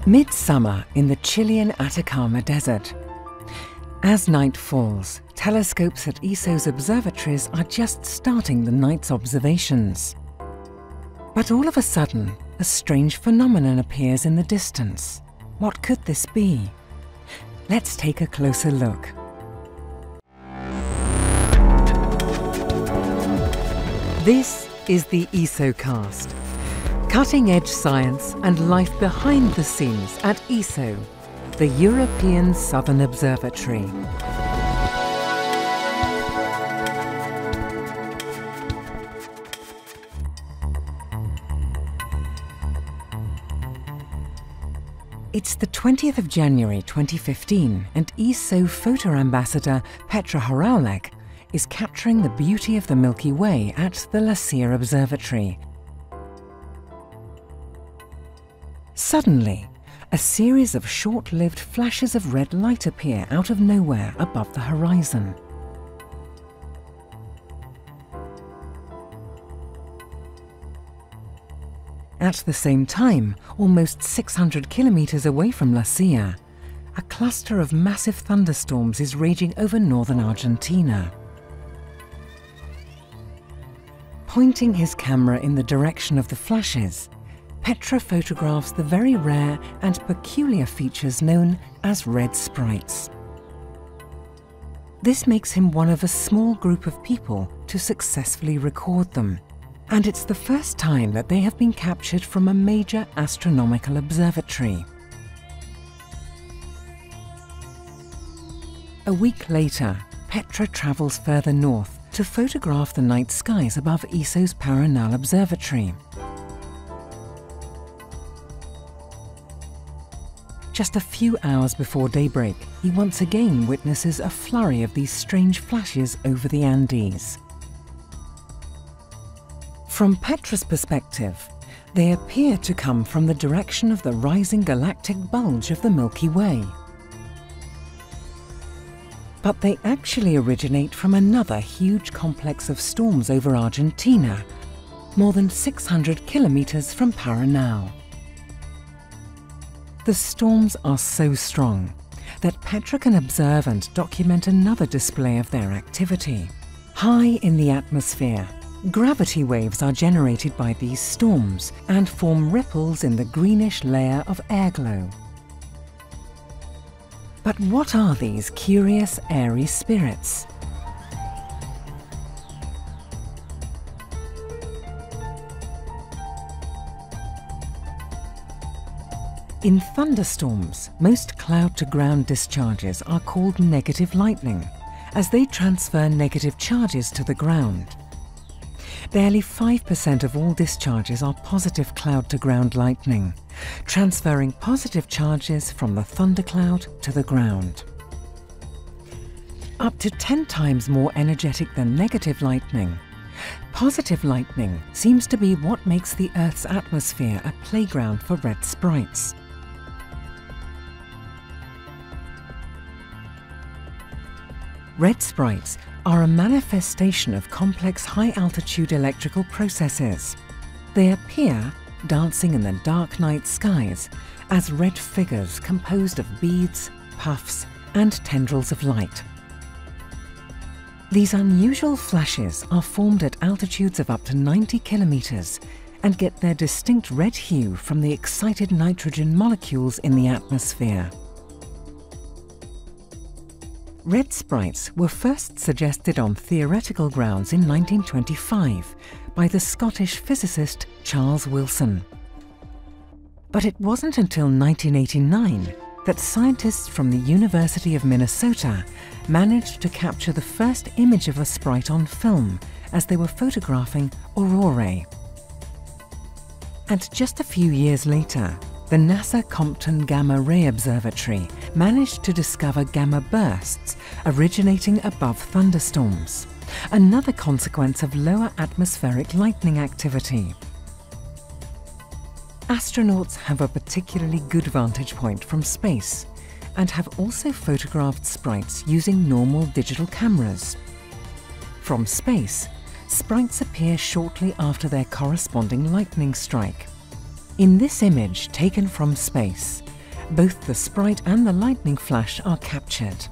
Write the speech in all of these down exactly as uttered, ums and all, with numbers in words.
Midsummer in the Chilean Atacama Desert. As night falls, telescopes at E S O's observatories are just starting the night's observations. But all of a sudden, a strange phenomenon appears in the distance. What could this be? Let's take a closer look. This is the ESOcast. Cutting-edge science and life behind the scenes at E S O, the European Southern Observatory. It's the twentieth of January twenty fifteen, and E S O photo ambassador Petra Hraulek is capturing the beauty of the Milky Way at the La Silla Observatory. Suddenly, a series of short-lived flashes of red light appear out of nowhere above the horizon. At the same time, almost six hundred kilometers away from La Silla, a cluster of massive thunderstorms is raging over northern Argentina. Pointing his camera in the direction of the flashes, Petra photographs the very rare and peculiar features known as red sprites. This makes him one of a small group of people to successfully record them, and it's the first time that they have been captured from a major astronomical observatory. A week later, Petra travels further north to photograph the night skies above E S O's Paranal Observatory. Just a few hours before daybreak, he once again witnesses a flurry of these strange flashes over the Andes. From Petra's perspective, they appear to come from the direction of the rising galactic bulge of the Milky Way. But they actually originate from another huge complex of storms over Argentina, more than six hundred kilometers from Paranal. The storms are so strong that Petra can observe and document another display of their activity. High in the atmosphere, gravity waves are generated by these storms and form ripples in the greenish layer of airglow. But what are these curious airy spirits? In thunderstorms, most cloud-to-ground discharges are called negative lightning, as they transfer negative charges to the ground. Barely five percent of all discharges are positive cloud-to-ground lightning, transferring positive charges from the thundercloud to the ground. Up to ten times more energetic than negative lightning, positive lightning seems to be what makes the Earth's atmosphere a playground for red sprites. Red sprites are a manifestation of complex high-altitude electrical processes. They appear dancing in the dark night skies as red figures composed of beads, puffs, and tendrils of light. These unusual flashes are formed at altitudes of up to ninety kilometers and get their distinct red hue from the excited nitrogen molecules in the atmosphere. Red sprites were first suggested on theoretical grounds in nineteen twenty-five by the Scottish physicist Charles Wilson. But it wasn't until nineteen eighty-nine that scientists from the University of Minnesota managed to capture the first image of a sprite on film as they were photographing aurorae. And just a few years later, the NASA Compton Gamma Ray Observatory managed to discover gamma bursts originating above thunderstorms, another consequence of lower atmospheric lightning activity. Astronauts have a particularly good vantage point from space and have also photographed sprites using normal digital cameras. From space, sprites appear shortly after their corresponding lightning strike. In this image taken from space, both the sprite and the lightning flash are captured.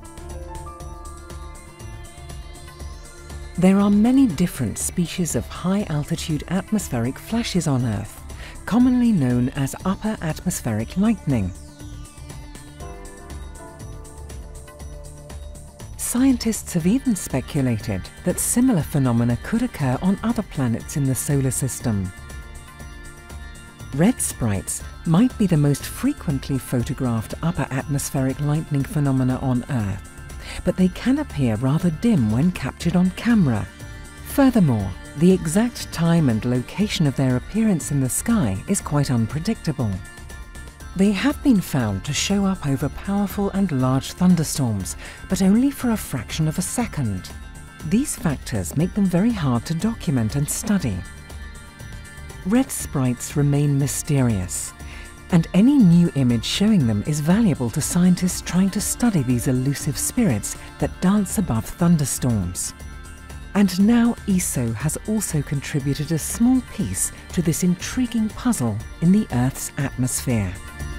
There are many different species of high-altitude atmospheric flashes on Earth, commonly known as upper atmospheric lightning. Scientists have even speculated that similar phenomena could occur on other planets in the solar system. Red sprites might be the most frequently photographed upper atmospheric lightning phenomena on Earth, but they can appear rather dim when captured on camera. Furthermore, the exact time and location of their appearance in the sky is quite unpredictable. They have been found to show up over powerful and large thunderstorms, but only for a fraction of a second. These factors make them very hard to document and study. Red sprites remain mysterious, and any new image showing them is valuable to scientists trying to study these elusive spirits that dance above thunderstorms. And now E S O has also contributed a small piece to this intriguing puzzle in the Earth's atmosphere.